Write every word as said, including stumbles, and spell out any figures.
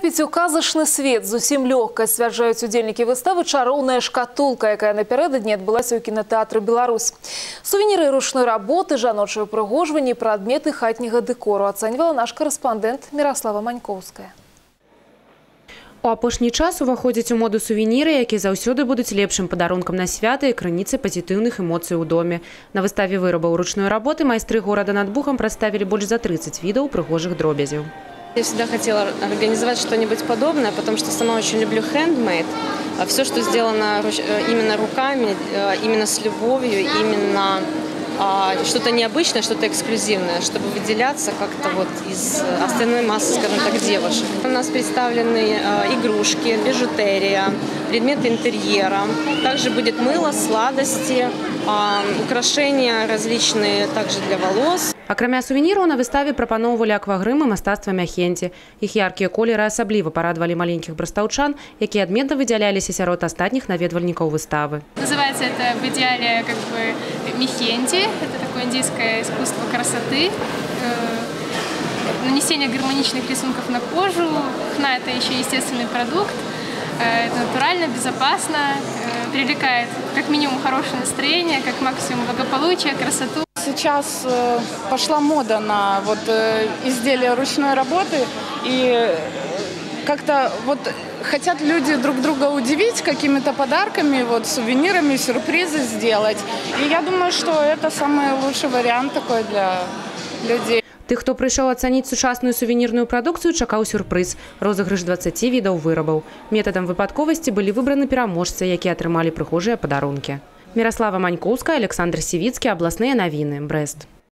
Потрапіць у казачны свет зусім лёгка, сцвярджаюць удзельнікі выставы «Чароўная шкатулка», якая напярэдадні адбылася ў кінатэатры «Беларусь». Сувеніры ручной работы, жаночыя упрыгожванні, прадметы хатняга дэкору ацэньвала наш карэспандэнт Міраслава Манькоўская. У апошні час уваходзяць у моду сувеніры, якія заўсёды будуць лепшым падарункам на свята і крыніцай пазітыўных эмоцый у доме. На выставе вырабаў ручной работы майстры горада над Бухам прадставілі больш за тридцать відаў прыгожых дробязяў. Я всегда хотела организовать что-нибудь подобное, потому что сама очень люблю handmade. Все, что сделано именно руками, именно с любовью, именно что-то необычное, что-то эксклюзивное, чтобы выделяться как-то вот из остальной массы, скажем так, девушек. У нас представлены игрушки, бижутерия, предметы интерьера. Также будет мыло, сладости, украшения различные также для волос. Акрамя сувеніраў на выставе прапаноўвалі аквагрым і мастацтва мяхенці. Іх яркія колеры асабліва парадавалі маленькіх брастаўчан, якія адметна выдзяляліся сярод астатніх наведвальнікаў выставы. Называется это в идеале как бы мехенти. Это такое индийское искусство красоты. Нанесение гармоничных рисунков на кожу. Хна – это еще естественный продукт. Это натурально, безопасно, привлекает как минимум хорошее настроение, как максимум благополучие, красоту. Сейчас пошла мода на вот изделия ручной работы, и как-то вот хотят люди друг друга удивить какими-то подарками, вот сувенирами, сюрпризы сделать. И я думаю, что это самый лучший вариант такой для людей. Тых, хто прыйшоў ацаніць сучасную сувенірную прадукцыю, чакаў сюрпрыз – розыгрыш дваццаці відаў вырабаў. Метадам выпадковасці былі выбраны пераможцы, якія атрымалі прыгожыя падарункі. Міраслава Манькоўская, Александр Сівіцкі, абласныя навіны, Брэст.